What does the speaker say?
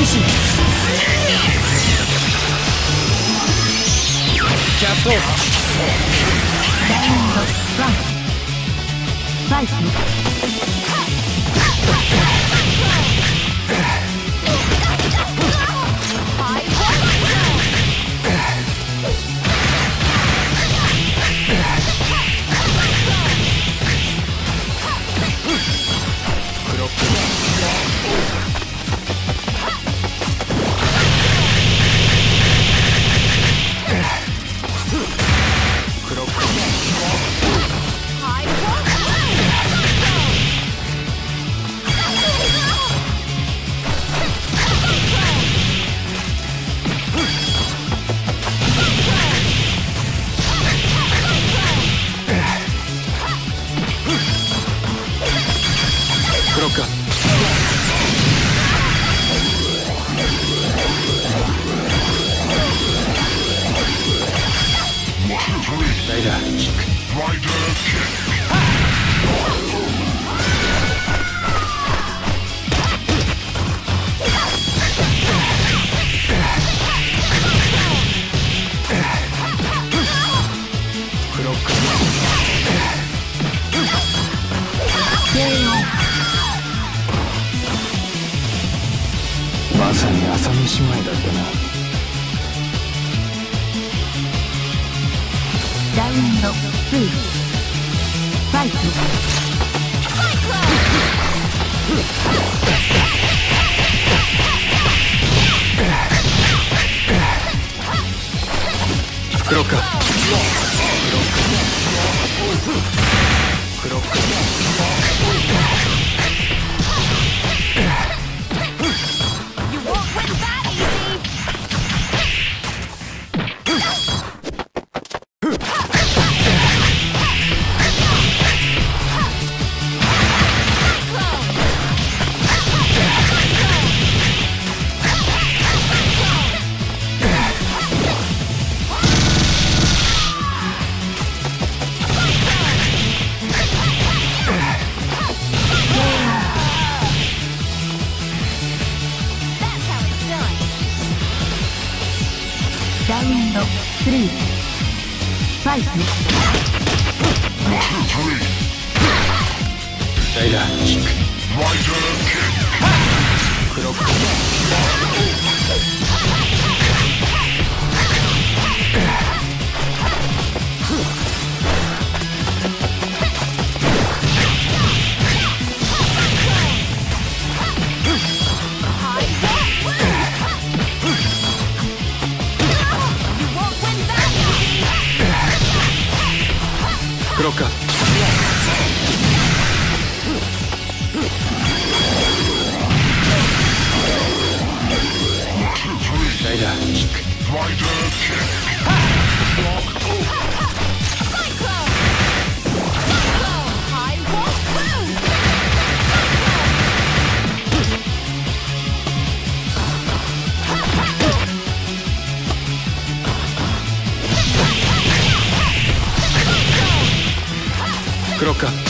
身キャプトラウンド1ファイト。 クロッカライダーキッククロッカまさに朝飯前だったな。 ラウンド2ファイト。 クロッカクロッカラウンド3ファイト。 ライダーキッククロッカクロッカライダーキッククロッカ